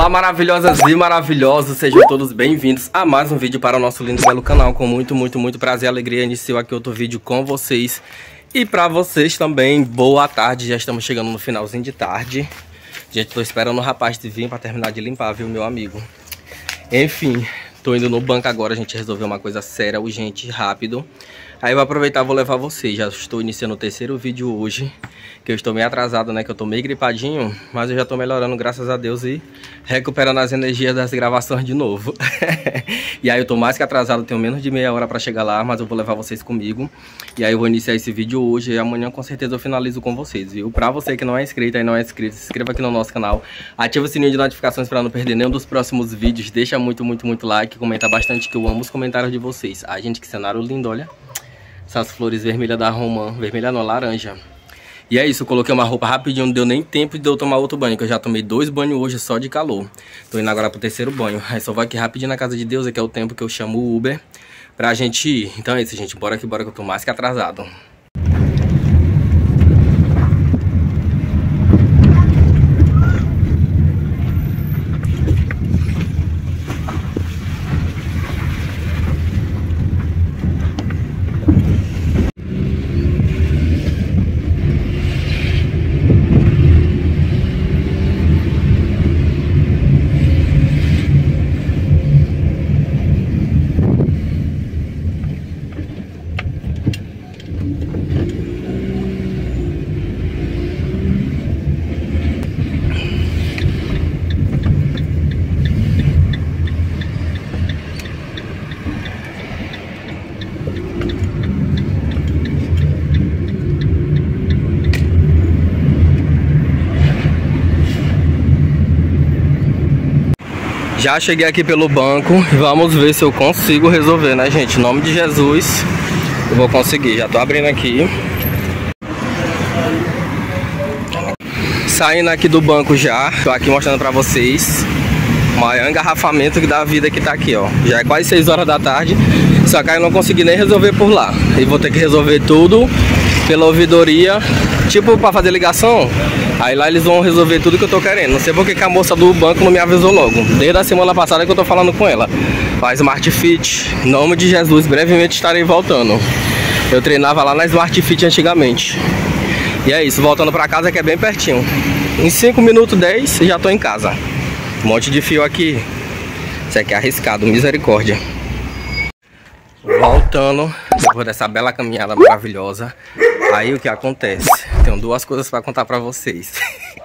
Olá, maravilhosas e maravilhosos, sejam todos bem-vindos a mais um vídeo para o nosso lindo e belo canal. Com muito prazer e alegria inicio aqui outro vídeo com vocês. E para vocês também, boa tarde, já estamos chegando no finalzinho de tarde. Gente, tô esperando o rapaz de vir para terminar de limpar, viu, meu amigo? Enfim, tô indo no banco agora, a gente resolveu uma coisa séria, urgente, rápido. Aí eu vou aproveitar e vou levar vocês. Já estou iniciando o terceiro vídeo hoje, que eu estou meio atrasado, né? Que eu tô meio gripadinho, mas eu já tô melhorando, graças a Deus, e recuperando as energias das gravações de novo. E aí eu tô mais que atrasado, tenho menos de meia hora pra chegar lá, mas eu vou levar vocês comigo. E aí eu vou iniciar esse vídeo hoje e amanhã com certeza eu finalizo com vocês, viu? Pra você que não é inscrito e não é inscrito, se inscreva aqui no nosso canal, ativa o sininho de notificações pra não perder nenhum dos próximos vídeos, deixa muito like, comenta bastante que eu amo os comentários de vocês. Ai, gente, que cenário lindo, olha. Essas flores vermelhas da Romã, vermelha não, laranja. E é isso, eu coloquei uma roupa rapidinho, não deu nem tempo de eu tomar outro banho, que eu já tomei 2 banhos hoje só de calor. Tô indo agora pro terceiro banho. Aí só vou aqui rapidinho na casa de Deus, que é o tempo que eu chamo o Uber pra gente ir. Então é isso, gente, bora que eu tô mais que atrasado. Já cheguei aqui pelo banco, vamos ver se eu consigo resolver, né, gente? Em nome de Jesus, eu vou conseguir. Já tô abrindo aqui. Saindo aqui do banco já, tô aqui mostrando pra vocês o maior engarrafamento da vida que tá aqui, ó. Já é quase 6 horas da tarde, só que eu não consegui nem resolver por lá. E vou ter que resolver tudo pela ouvidoria, tipo pra fazer ligação. Aí lá eles vão resolver tudo que eu tô querendo. Não sei porque que a moça do banco não me avisou logo. Desde a semana passada que eu tô falando com ela. Faz Smart Fit. Em nome de Jesus, brevemente estarei voltando. Eu treinava lá na Smart Fit antigamente. E é isso, voltando pra casa que é bem pertinho. Em 5 minutos, 10, já tô em casa. Um monte de fio aqui. Isso aqui é arriscado, misericórdia. Voltando, depois dessa bela caminhada maravilhosa. Aí o que acontece? Tenho 2 coisas pra contar pra vocês.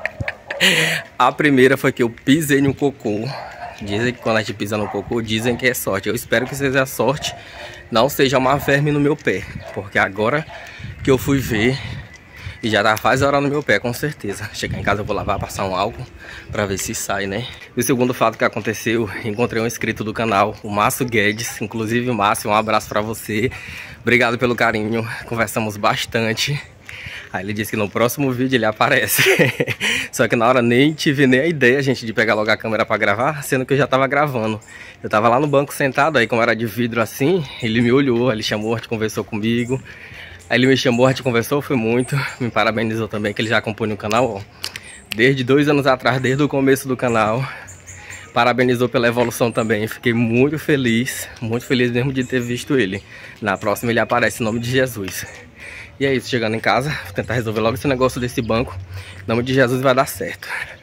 A primeira foi que eu pisei no cocô. Dizem que quando a gente pisa no cocô, dizem que é sorte. Eu espero que seja sorte, não seja uma verme no meu pé. Porque agora que eu fui ver, e já faz hora no meu pé, com certeza. Chegar em casa eu vou lavar, passar um álcool pra ver se sai, né? E o segundo fato que aconteceu, encontrei um inscrito do canal, o Márcio Guedes. Inclusive, Márcio, um abraço pra você. Obrigado pelo carinho, conversamos bastante. Aí ele disse que no próximo vídeo ele aparece. Só que na hora nem tive nem a ideia, gente, de pegar logo a câmera pra gravar, sendo que eu já tava gravando. Eu tava lá no banco sentado, aí como era de vidro assim, ele me olhou, ele chamou, a gente conversou comigo. Aí ele me chamou, a gente conversou, foi muito. Me parabenizou também, que ele já acompanha o canal, ó, desde 2 anos atrás, desde o começo do canal. Parabenizou pela evolução também, fiquei muito feliz mesmo de ter visto ele. Na próxima ele aparece, em nome de Jesus. E é isso, chegando em casa, vou tentar resolver logo esse negócio desse banco. Em nome de Jesus vai dar certo.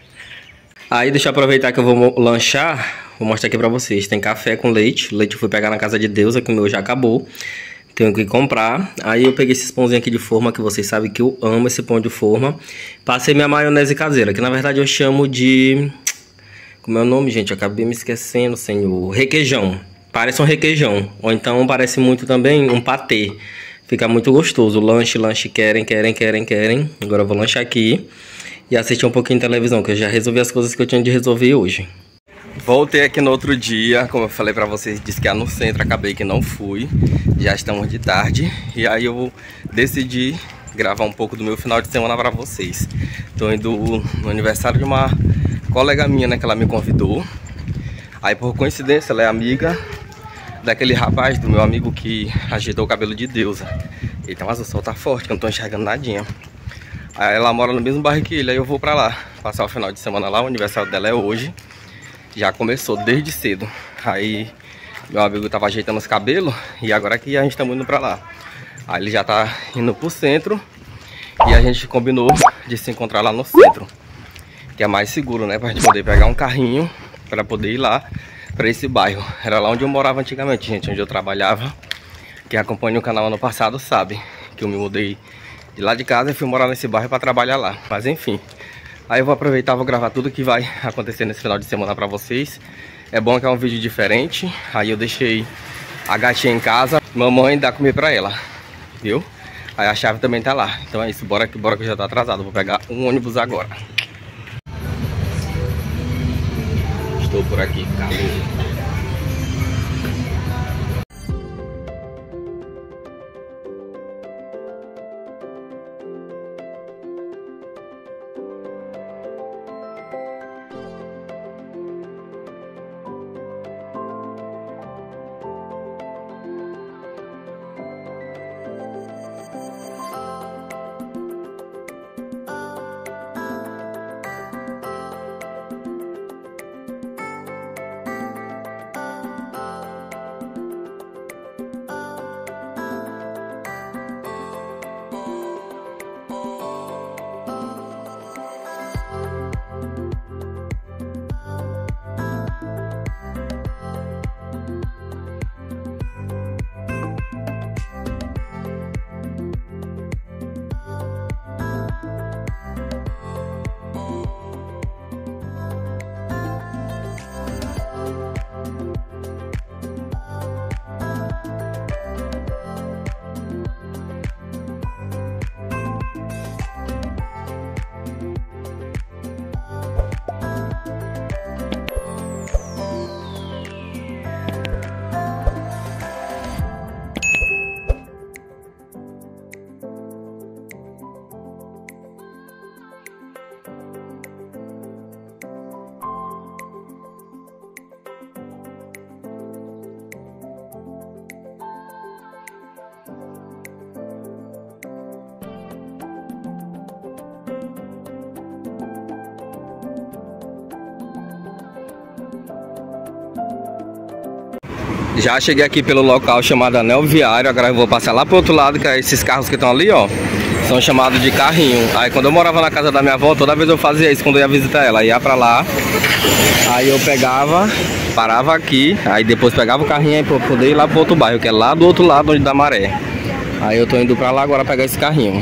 Aí deixa eu aproveitar que eu vou lanchar, vou mostrar aqui pra vocês. Tem café com leite, o leite eu fui pegar na casa de Deus, aqui o meu já acabou. Tenho que comprar. Aí eu peguei esses pãozinhos aqui de forma, que vocês sabem que eu amo esse pão de forma. Passei minha maionese caseira, que na verdade eu chamo de... Como é o nome, gente? Eu acabei me esquecendo, senhor. Requeijão. Parece um requeijão. Ou então parece muito também um patê. Fica muito gostoso. Lanche, querem. Agora eu vou lanchar aqui e assistir um pouquinho de televisão, que eu já resolvi as coisas que eu tinha de resolver hoje. Voltei aqui no outro dia, como eu falei pra vocês, disse que ia no centro, acabei que não fui. Já estamos de tarde e aí eu decidi gravar um pouco do meu final de semana pra vocês. Tô indo no aniversário de uma colega minha, né, que ela me convidou. Aí por coincidência ela é amiga daquele rapaz, do meu amigo que agitou o cabelo de Deusa. Eita, mas o sol tá forte, que eu não tô enxergando nadinha. Aí ela mora no mesmo bairro que ele, aí eu vou pra lá, passar o final de semana lá, o aniversário dela é hoje. já começou desde cedo. Aí meu amigo tava ajeitando os cabelos e agora que a gente tá indo pra lá. Aí ele já tá indo pro centro e a gente combinou de se encontrar lá no centro, que é mais seguro, né? Pra gente poder pegar um carrinho pra poder ir lá pra esse bairro. Era lá onde eu morava antigamente, gente, onde eu trabalhava. Quem acompanha o canal ano passado sabe que eu me mudei de lá de casa e fui morar nesse bairro pra trabalhar lá. Mas enfim, aí eu vou aproveitar e vou gravar tudo que vai acontecer nesse final de semana pra vocês. É bom que é um vídeo diferente. Aí eu deixei a gatinha em casa, mamãe dá comer pra ela, viu? Aí a chave também tá lá. Então é isso, bora que eu já tô atrasado. Vou pegar um ônibus agora. Estou por aqui, calor. Já cheguei aqui pelo local chamado Anel Viário. Agora eu vou passar lá pro outro lado, que é esses carros que estão ali, ó, são chamados de carrinho. Aí quando eu morava na casa da minha avó, toda vez eu fazia isso quando eu ia visitar ela. Ia pra lá, aí eu pegava, parava aqui, aí depois pegava o carrinho aí pra poder ir lá pro outro bairro, que é lá do outro lado, onde dá Maré. Aí eu tô indo pra lá agora pegar esse carrinho.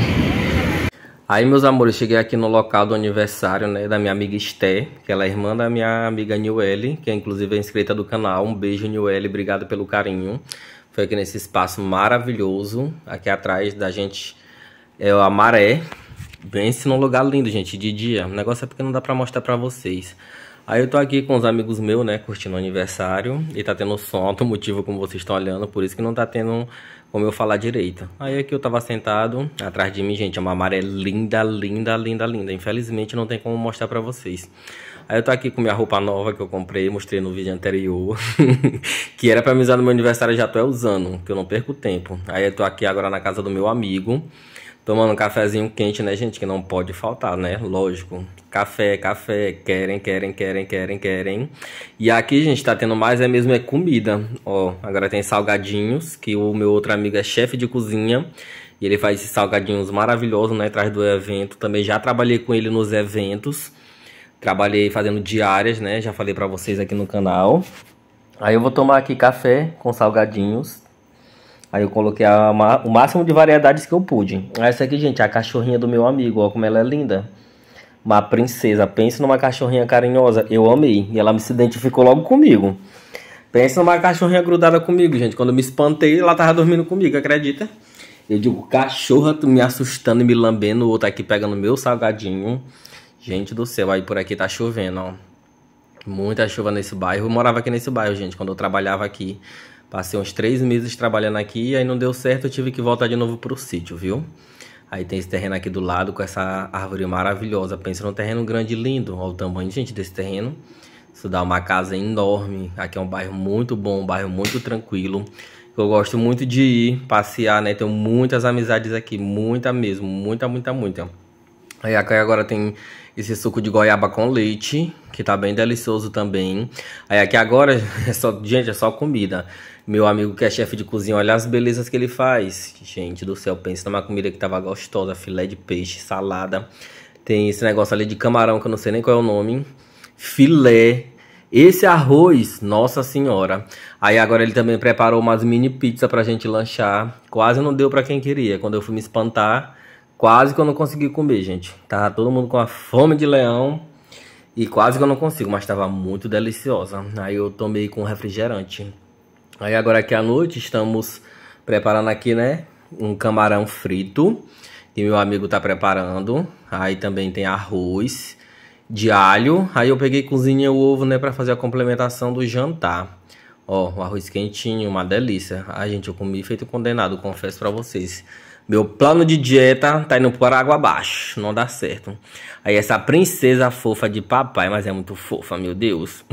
Aí, meus amores, cheguei aqui no local do aniversário, né, da minha amiga Esté, que ela é irmã da minha amiga Newelle, que é inclusive inscrita do canal. Um beijo, Newelle, obrigado pelo carinho. Foi aqui nesse espaço maravilhoso, aqui atrás da gente é a Maré. Bem-se num lugar lindo, gente, de dia. O negócio é porque não dá pra mostrar pra vocês. Aí eu tô aqui com os amigos meus, né, curtindo o aniversário. E tá tendo som, o motivo como vocês estão olhando, por isso que não tá tendo como eu falar direito. Aí aqui eu tava sentado, atrás de mim, gente, é uma maré linda, linda, linda, linda. Infelizmente não tem como mostrar pra vocês. Aí eu tô aqui com minha roupa nova que eu comprei, mostrei no vídeo anterior. Que era pra me usar no meu aniversário, já tô usando, que eu não perco tempo. Aí eu tô aqui agora na casa do meu amigo, tomando um cafezinho quente, né, gente, que não pode faltar, né, lógico. Café, café, querem. E aqui, gente, tá tendo mais mesmo é comida. Ó, agora tem salgadinhos, que o meu outro amigo é chefe de cozinha. E ele faz esses salgadinhos maravilhosos, né, atrás do evento. Também já trabalhei com ele nos eventos. Trabalhei fazendo diárias, né, já falei pra vocês aqui no canal. Aí eu vou tomar aqui café com salgadinhos. Aí eu coloquei o máximo de variedades que eu pude. Essa aqui, gente, é a cachorrinha do meu amigo, ó, como ela é linda. Uma princesa, pense numa cachorrinha carinhosa, eu amei. E ela se identificou logo comigo. Pensa numa cachorrinha grudada comigo, gente. Quando eu me espantei, ela tava dormindo comigo, acredita? Eu digo, cachorra, tu me assustando e me lambendo. O outro aqui pegando meu salgadinho. Gente do céu, aí por aqui tá chovendo, ó. Muita chuva nesse bairro. Eu morava aqui nesse bairro, gente, quando eu trabalhava aqui. Passei uns 3 meses trabalhando aqui, aí não deu certo, eu tive que voltar de novo pro sítio, viu? Aí tem esse terreno aqui do lado com essa árvore maravilhosa. Pensa num terreno grande e lindo. Olha o tamanho, gente, desse terreno. Isso dá uma casa enorme. Aqui é um bairro muito bom, um bairro muito tranquilo. Eu gosto muito de ir passear, né? Tenho muitas amizades aqui, muita mesmo, muita. Aí aqui agora tem esse suco de goiaba com leite, que tá bem delicioso também. Aí aqui agora, gente, é só comida. Meu amigo que é chefe de cozinha, olha as belezas que ele faz. Gente do céu, pensa numa comida que tava gostosa. Filé de peixe, salada. Tem esse negócio ali de camarão, que eu não sei nem qual é o nome. Filé. Esse arroz, nossa senhora. Aí agora ele também preparou umas mini pizza pra gente lanchar. Quase não deu pra quem queria. Quando eu fui me espantar, quase que eu não consegui comer, gente. Tava todo mundo com a fome de leão. E quase que eu não consigo, mas tava muito deliciosa. Aí eu tomei com refrigerante. Aí agora aqui à noite estamos preparando aqui, né, um camarão frito. Que meu amigo tá preparando. Aí também tem arroz de alho. Aí eu peguei cozinha o ovo, né, pra fazer a complementação do jantar. Ó, o arroz quentinho, uma delícia. Ai, gente, eu comi feito condenado, confesso pra vocês. Meu plano de dieta tá indo por água abaixo, não dá certo. Aí essa princesa fofa de papai, mas é muito fofa, meu Deus.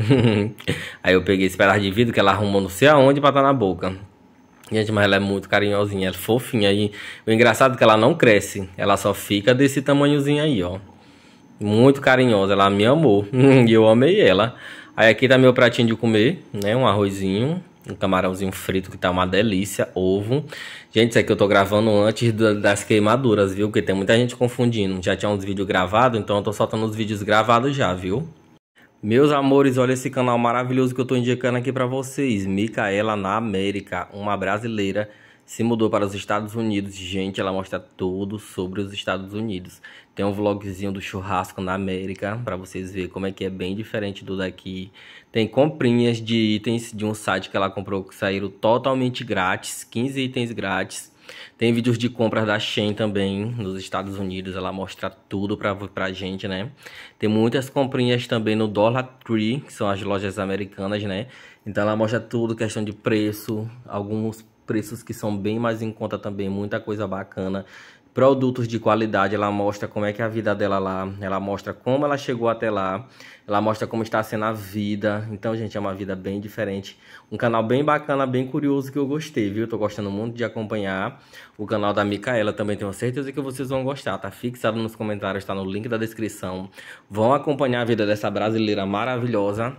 Aí eu peguei esse pedaço de vidro que ela arrumou não sei aonde pra tá na boca. Gente, mas ela é muito carinhosinha, ela é fofinha. E o engraçado é que ela não cresce, ela só fica desse tamanhozinho aí, ó. Muito carinhosa, ela me amou e eu amei ela. Aí aqui tá meu pratinho de comer, né, um arrozinho. Um camarãozinho frito que tá uma delícia, ovo. Gente, isso aqui eu tô gravando antes das queimaduras, viu? Porque tem muita gente confundindo. Já tinha uns vídeos gravados, então eu tô soltando os vídeos gravados já, viu? Meus amores, olha esse canal maravilhoso que eu tô indicando aqui pra vocês. Micaela na América, uma brasileira, se mudou para os Estados Unidos. Gente, ela mostra tudo sobre os Estados Unidos. Tem um vlogzinho do churrasco na América, pra vocês verem como é que é bem diferente do daqui. Tem comprinhas de itens de um site que ela comprou que saíram totalmente grátis, 15 itens grátis. Tem vídeos de compras da Shein também, nos Estados Unidos, ela mostra tudo pra gente, né? Tem muitas comprinhas também no Dollar Tree, que são as lojas americanas, né? Então ela mostra tudo, questão de preço, alguns preços que são bem mais em conta também, muita coisa bacana. Produtos de qualidade, ela mostra como é que é a vida dela lá, ela mostra como ela chegou até lá, ela mostra como está sendo a vida. Então, gente, é uma vida bem diferente. Um canal bem bacana, bem curioso que eu gostei, viu? Tô gostando muito de acompanhar o canal da Micaela, também tenho certeza que vocês vão gostar. Tá fixado nos comentários, tá no link da descrição. Vão acompanhar a vida dessa brasileira maravilhosa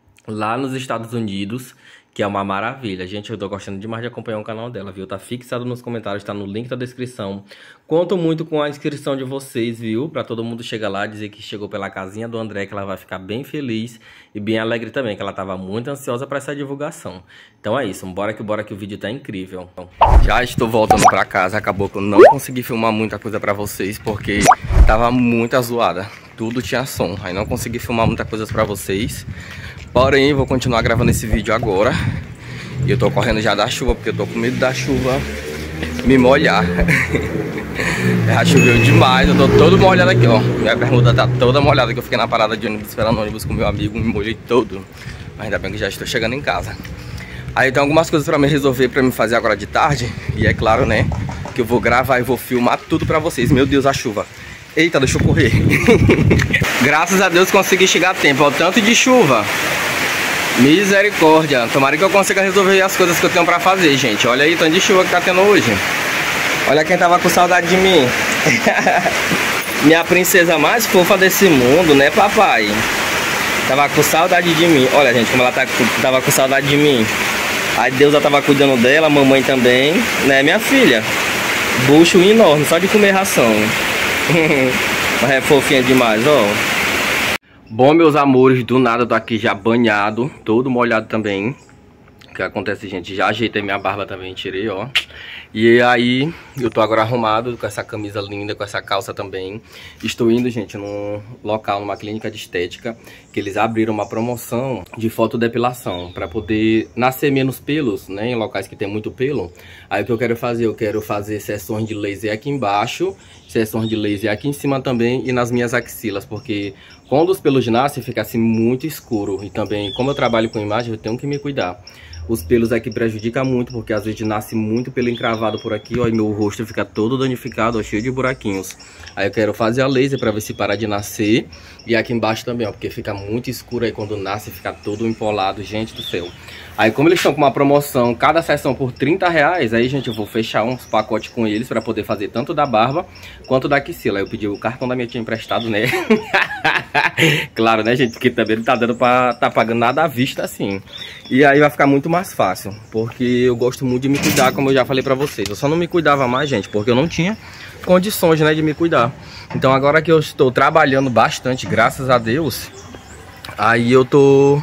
lá nos Estados Unidos, que é uma maravilha. Gente, eu tô gostando demais de acompanhar o canal dela, viu? Tá fixado nos comentários, tá no link da descrição. Conto muito com a inscrição de vocês, viu? Pra todo mundo chegar lá, dizer que chegou pela casinha do André, que ela vai ficar bem feliz e bem alegre também, que ela tava muito ansiosa pra essa divulgação. Então é isso, bora que o vídeo tá incrível. Já estou voltando pra casa, acabou que eu não consegui filmar muita coisa pra vocês, porque tava muito zoada. Tudo tinha som, aí não consegui filmar muita coisa pra vocês. Porém, vou continuar gravando esse vídeo agora. E eu tô correndo já da chuva, porque eu tô com medo da chuva me molhar. Já choveu demais, eu tô todo molhado aqui, ó. Minha bermuda tá toda molhada, que eu fiquei na parada de ônibus esperando o ônibus com meu amigo, me molhei todo. Mas ainda bem que já estou chegando em casa. Aí tem algumas coisas pra me resolver, pra me fazer agora de tarde. E é claro, né, que eu vou gravar e vou filmar tudo pra vocês. Meu Deus, a chuva. Eita, deixa eu correr. Graças a Deus consegui chegar a tempo. Olha o tanto de chuva. Misericórdia. Tomara que eu consiga resolver as coisas que eu tenho pra fazer, gente. Olha aí o tanto de chuva que tá tendo hoje. Olha quem tava com saudade de mim. Minha princesa mais fofa desse mundo, né, papai? Tava com saudade de mim. Olha, gente, como ela tava com saudade de mim. Aí Deus já tava cuidando dela, mamãe também, né, minha filha? Bucho enorme, só de comer ração. Mas é fofinha demais, ó. Bom, meus amores, do nada eu tô aqui já banhado, todo molhado também. O que acontece, gente? Já ajeitei minha barba também, tirei, ó. E aí, eu tô agora arrumado com essa camisa linda, com essa calça também. Estou indo, gente, num local, numa clínica de estética, que eles abriram uma promoção de fotodepilação, pra poder nascer menos pelos, né, em locais que tem muito pelo. Aí o que eu quero fazer? Eu quero fazer sessões de laser aqui embaixo, sessões de laser aqui em cima também e nas minhas axilas, porque quando os pelos nascem fica assim muito escuro. E também, como eu trabalho com imagem, eu tenho que me cuidar. Os pelos aqui prejudicam muito, porque às vezes nasce muito pelo encravado lavado por aqui, ó, e meu rosto fica todo danificado, ó, cheio de buraquinhos. Aí eu quero fazer a laser pra ver se para de nascer. E aqui embaixo também, ó, porque fica muito escuro aí quando nasce, fica todo empolado, gente do céu. Aí como eles estão com uma promoção, cada sessão por R$30, aí, gente, eu vou fechar uns pacotes com eles pra poder fazer tanto da barba quanto da axila. Aí eu pedi o cartão da minha tia emprestado, né? Claro, né, gente? Porque também não tá dando pra tá pagando nada à vista assim. E aí vai ficar muito mais fácil, porque eu gosto muito de me cuidar, como eu já falei pra vocês. Eu só não me cuidava mais, gente, porque eu não tinha condições, né, de me cuidar. Então agora que eu estou trabalhando bastante, graças a Deus, aí eu tô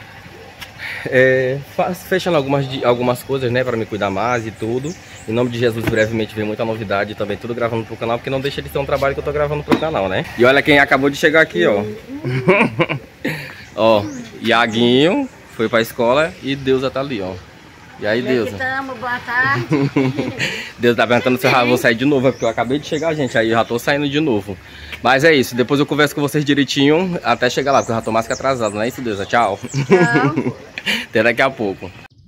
fechando algumas coisas, né, para me cuidar mais e tudo. Em nome de Jesus, brevemente vem muita novidade também, tudo gravando pro canal, porque não deixa de ser um trabalho que eu tô gravando pro canal, né? E olha quem acabou de chegar aqui, ó. Ó, Iaguinho foi pra escola e Deusa tá ali, ó. E aí, Deusa? Boa tarde. Deus tá perguntando se eu já vou sair de novo, porque eu acabei de chegar, gente, aí eu já tô saindo de novo. Mas é isso, depois eu converso com vocês direitinho até chegar lá, porque eu já tô mais que atrasado, não é isso, Deusa? Tchau. Tchau. Até daqui a pouco.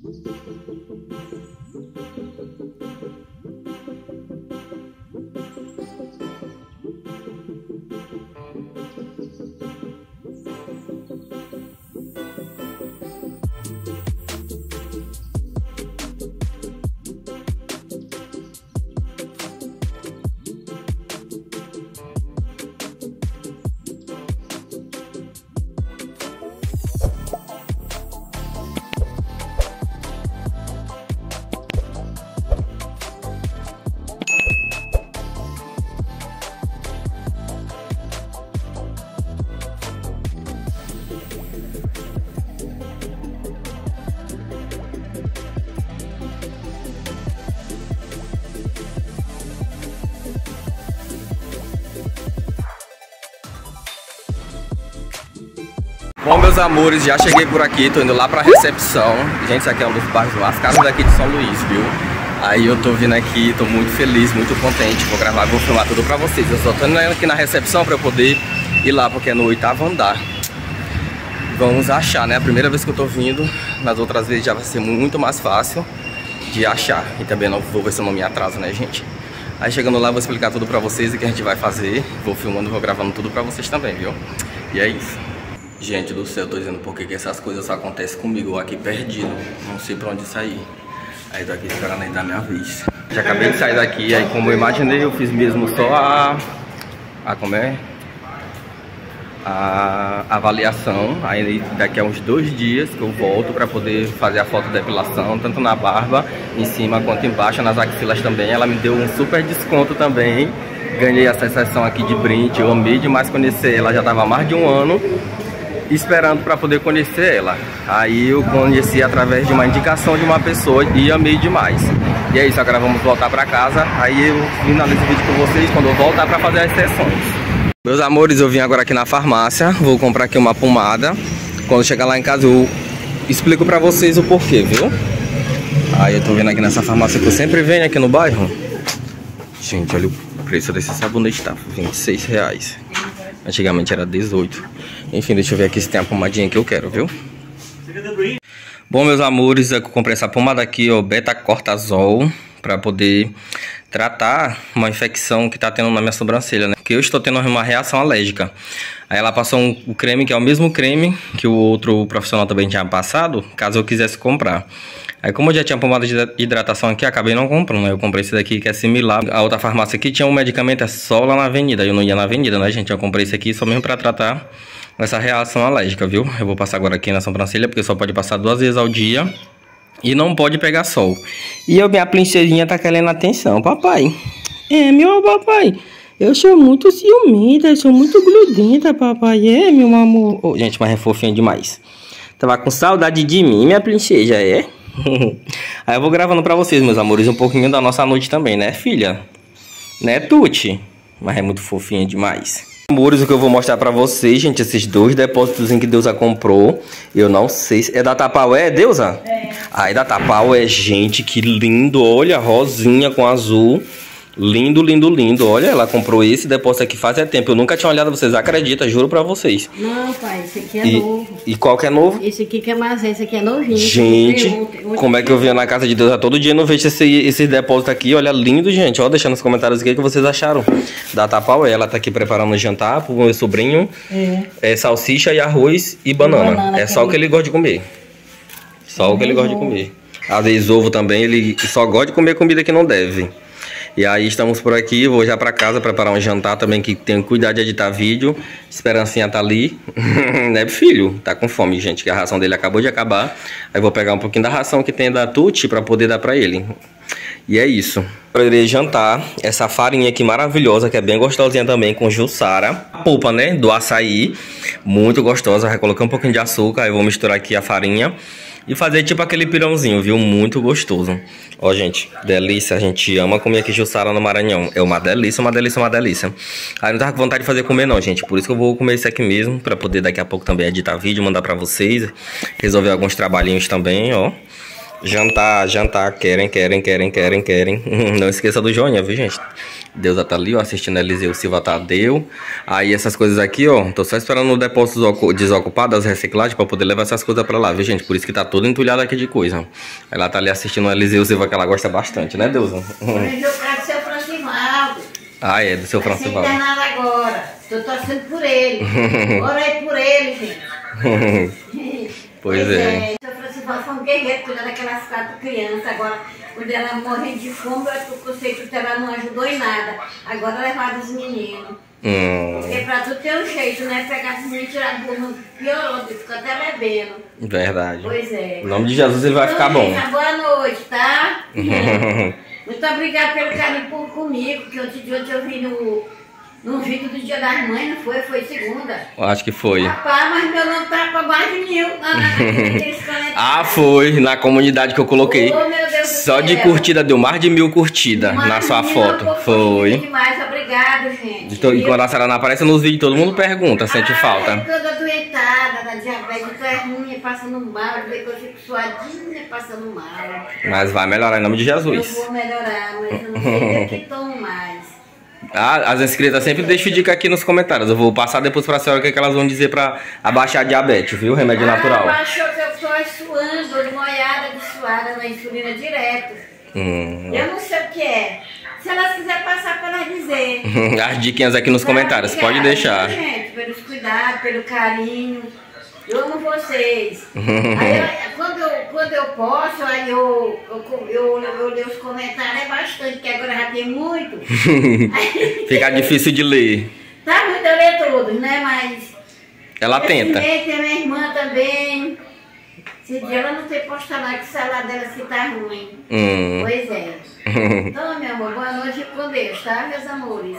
Bom, meus amores, já cheguei por aqui, tô indo lá pra recepção. Gente, isso aqui é um dos bairros mais caros daqui de São Luís, viu? Aí eu tô vindo aqui, tô muito feliz, muito contente. Vou gravar, vou filmar tudo pra vocês. Eu só tô indo aqui na recepção pra eu poder ir lá, porque é no 8º andar. Vamos achar, né? A primeira vez que eu tô vindo, nas outras vezes já vai ser muito mais fácil de achar. E também não vou ver se eu não me atraso, né, gente? Aí chegando lá, vou explicar tudo pra vocês o que a gente vai fazer. Vou filmando, vou gravando tudo pra vocês também, viu? E é isso. Gente do céu, tô dizendo porque que essas coisas só acontecem comigo, aqui perdido, não sei pra onde sair. Aí tô aqui esperando aí dar minha vez. Já acabei de sair daqui, aí como eu imaginei, eu fiz mesmo só como é? A avaliação. Aí daqui a uns 2 dias que eu volto pra poder fazer a foto de depilação, tanto na barba, em cima quanto embaixo, nas axilas também. Ela me deu um super desconto também. Ganhei essa sessão aqui de brinde, eu amei demais conhecer ela, já tava há mais de 1 ano esperando para poder conhecer ela. Aí eu conheci através de uma indicação de uma pessoa e amei demais. E é isso, agora vamos voltar para casa. Aí eu finalizo o vídeo com vocês quando eu voltar para fazer as sessões. Meus amores, eu vim agora aqui na farmácia, vou comprar aqui uma pomada. Quando chegar lá em casa eu explico para vocês o porquê, viu? Aí eu tô vendo aqui nessa farmácia que eu sempre venho aqui no bairro. Gente, olha o preço desse sabonete, tá? R$26. Antigamente era 18. Enfim, deixa eu ver aqui se tem a pomadinha que eu quero, viu? Bom, meus amores, eu comprei essa pomada aqui, ó, beta-cortazol, pra poder tratar uma infecção que tá tendo na minha sobrancelha, né? Porque eu estou tendo uma reação alérgica. Aí ela passou um creme que é o mesmo creme que o outro profissional também tinha passado, caso eu quisesse comprar. Aí como eu já tinha pomada de hidratação aqui, acabei não comprando. Eu comprei esse daqui que é similar. A outra farmácia aqui tinha um medicamento só lá na avenida. Eu não ia na avenida, né, gente? Eu comprei esse aqui só mesmo pra tratar essa reação alérgica, viu? Eu vou passar agora aqui na sobrancelha, porque só pode passar 2 vezes ao dia. E não pode pegar sol. E minha princesinha tá querendo atenção, papai. Meu papai. Eu sou muito ciumenta, eu sou muito grudenta, papai. Meu amor. Oh, gente, mas é fofinha demais. Tava com saudade de mim, minha princesa, Aí eu vou gravando pra vocês, meus amores, um pouquinho da nossa noite também, né, filha? Né, Tuti? Mas é muito fofinha demais. Amores, o que eu vou mostrar pra vocês, gente, esses 2 depósitos em que Deusa comprou. Eu não sei se... É da Tapaué, Deusa? É. Aí da Tapaué, gente, que lindo. Olha, rosinha com azul. Lindo, lindo, lindo. Olha, ela comprou esse depósito aqui faz tempo. Eu nunca tinha olhado, vocês acreditam, juro pra vocês. Não, pai, esse aqui é novo. E qual que é novo? Esse aqui que é mais, esse aqui é novinho. Gente, como é que eu venho na casa de Deus todo dia e não vejo esse depósito aqui? Olha, lindo, gente. Ó, deixa nos comentários o que vocês acharam da Tapaué. Ela tá aqui preparando o jantar pro meu sobrinho. É salsicha e arroz e banana. É só o que ele gosta de comer. Só o que ele gosta de comer. Às vezes ovo também, ele só gosta de comer comida que não deve. E aí estamos por aqui, vou já pra casa preparar um jantar também, que tenho que cuidar de editar vídeo. Esperancinha tá ali, né, filho? Tá com fome, gente, que a ração dele acabou de acabar. Aí vou pegar um pouquinho da ração que tem da Tuti pra poder dar pra ele. E é isso. Eu irei jantar essa farinha aqui maravilhosa, que é bem gostosinha também, com Jussara. A polpa, né, do açaí, muito gostosa. Vai colocar um pouquinho de açúcar, aí vou misturar aqui a farinha. E fazer tipo aquele pirãozinho, viu? Muito gostoso. Ó, gente, delícia. A gente ama comer aqui Jussara no Maranhão. É uma delícia, uma delícia, uma delícia. Aí não tava com vontade de fazer comer não, gente. Por isso que eu vou comer esse aqui mesmo. Pra poder daqui a pouco também editar vídeo, mandar pra vocês. Resolver alguns trabalhinhos também, ó. Jantar, jantar. Querem. Não esqueça do joinha, viu, gente? Deusa tá ali, ó, assistindo a Eliseu Silva Tadeu. Aí essas coisas aqui, ó, tô só esperando o depósito desocupado das reciclagens pra poder levar essas coisas pra lá, viu, gente? Por isso que tá tudo entulhado aqui de coisa. Ela tá ali assistindo a Eliseu Silva, que ela gosta bastante, né, Deusa? Hoje eu quero do seu Francivaldo. Ah, é, do seu Francivaldo. Vai ser internado agora. Tô torcendo por ele. Orei por ele, gente. Pois é. Seu Francivaldo foi um guerreiro, cuidando daquelas 4 crianças. Agora, quando ela morrendo de fome, eu sei que ela não ajudou em nada. Agora levaram os meninos. Porque pra tu ter um jeito, né? Pegar os meninos e tirar do mundo, piorou, ficou até bebendo. Verdade. Pois é. Em nome de Jesus ele vai ficar bom. Boa noite, tá? Muito obrigada pelo carinho comigo, que outro dia eu vi no vídeo do Dia das Mães, não foi? Foi segunda. Eu acho que foi. Rapaz, mas meu nome tá pra mais de 1000. Ah, foi. Na comunidade que eu coloquei. Oh, meu Deus só do de céu. curtida, deu mais de 1000 curtidas na sua foto. Foi. Demais, obrigado, gente. E quando a senhora não aparece nos vídeos, todo mundo pergunta, sente falta. Eu tô doentada da diabetes, eu tô ruim, passando mal, eu fico suadinha, passando mal. Mas vai melhorar em nome de Jesus. Eu vou melhorar, mas eu não sei o que tomo mais. Ah, as inscritas sempre deixam dica aqui nos comentários. Eu vou passar depois pra senhora o que elas vão dizer pra abaixar a diabetes, viu? Remédio natural. Achou que eu tô suando, molhada de suada na insulina direto. Eu não sei o que é. Se elas quiserem passar pra elas dizer. As diquinhas aqui nos comentários, pode deixar. Gente, pelos cuidados, pelo carinho. Eu amo vocês. Aí, quando eu posso, aí eu leio os comentários, é bastante, porque agora já tem muito. Fica difícil de ler. Tá muito eu ler todos, né? Mas... Ela tenta. Tem minha irmã também. Se dia ela não ter postado lá que o celular dela que tá ruim. Pois é. Então, meu amor, boa noite e com Deus, tá, meus amores?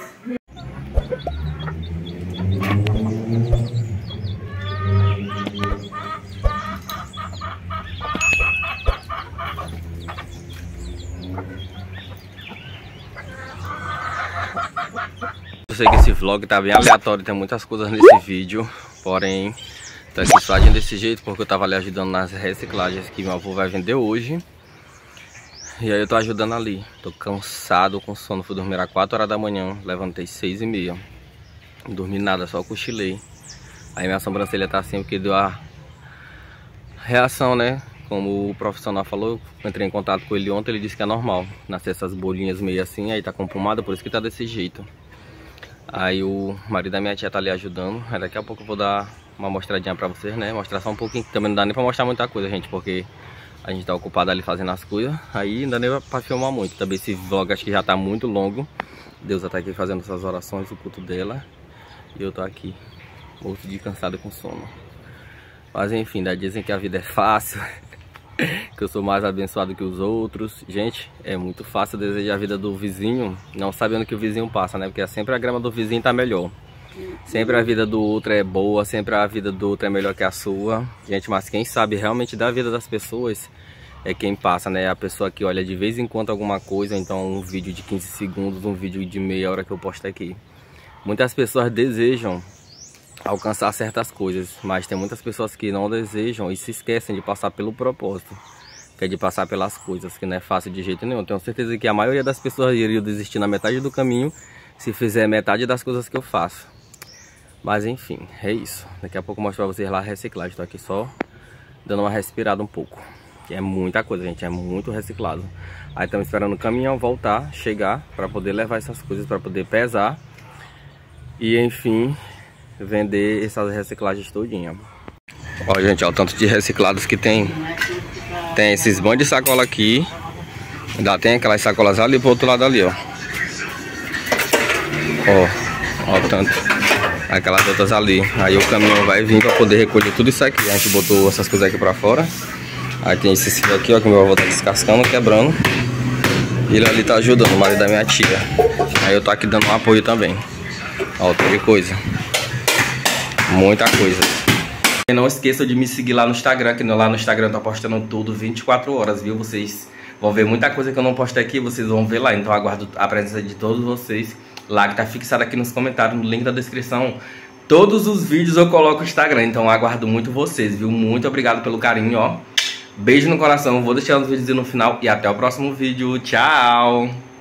Eu sei que esse vlog tá bem aleatório, tem muitas coisas nesse vídeo, porém tá aqui só agindo desse jeito porque eu tava ali ajudando nas reciclagens que meu avô vai vender hoje. E aí eu tô ajudando ali, tô cansado, com sono, fui dormir às 4 horas da manhã, levantei 6h30, não dormi nada, só cochilei. Aí minha sobrancelha tá assim porque deu a reação, né? Como o profissional falou, eu entrei em contato com ele ontem, ele disse que é normal nascer essas bolinhas meio assim, aí tá com pomada, por isso que tá desse jeito. Aí o marido da minha tia tá ali ajudando. Aí daqui a pouco eu vou dar uma mostradinha pra vocês, né? Mostrar só um pouquinho, que também não dá nem pra mostrar muita coisa, gente, porque a gente tá ocupado ali fazendo as coisas. Aí não dá nem pra filmar muito. Também esse vlog acho que já tá muito longo. Deusa tá aqui fazendo essas orações, o culto dela. E eu tô aqui, morto de cansado com sono. Mas enfim, dizem que a vida é fácil. Que eu sou mais abençoado que os outros. Gente, é muito fácil desejar a vida do vizinho, não sabendo que o vizinho passa, né? Porque sempre a grama do vizinho tá melhor. Sempre a vida do outro é boa, sempre a vida do outro é melhor que a sua. Gente, mas quem sabe realmente da vida das pessoas é quem passa, né? A pessoa que olha de vez em quando alguma coisa, então um vídeo de 15 segundos, um vídeo de meia hora que eu posto aqui. Muitas pessoas desejam alcançar certas coisas, mas tem muitas pessoas que não desejam e se esquecem de passar pelo propósito. que é de passar pelas coisas, que não é fácil de jeito nenhum. Tenho certeza que a maioria das pessoas iriam desistir na metade do caminho se fizer metade das coisas que eu faço. Mas enfim, é isso. Daqui a pouco eu mostro pra vocês lá a reciclagem. Estou aqui só dando uma respirada um pouco. Que é muita coisa, gente, é muito reciclado. Aí estamos esperando o caminhão voltar, chegar, para poder levar essas coisas, para poder pesar. E enfim, vender essas reciclagens todinha. Ó, gente, ó, o tanto de reciclados que tem. Tem esses banhos de sacola aqui. Ainda tem aquelas sacolas ali pro outro lado ali, ó. Ó o tanto. Aquelas outras ali. Aí o caminhão vai vir para poder recolher tudo isso aqui. A gente botou essas coisas aqui para fora. Aí tem esse fio aqui, ó, que meu avô tá descascando, quebrando. E ele ali tá ajudando, o marido da minha tia. Aí eu tô aqui dando um apoio também. Ó, teve coisa. Muita coisa. E não esqueça de me seguir lá no Instagram, que lá no Instagram eu tô postando tudo 24 horas, viu? Vocês vão ver muita coisa que eu não postei aqui, vocês vão ver lá. Então aguardo a presença de todos vocês lá, que tá fixado aqui nos comentários, no link da descrição. Todos os vídeos eu coloco no Instagram, então aguardo muito vocês, viu? Muito obrigado pelo carinho, ó. Beijo no coração, vou deixar os vídeos no final e até o próximo vídeo. Tchau!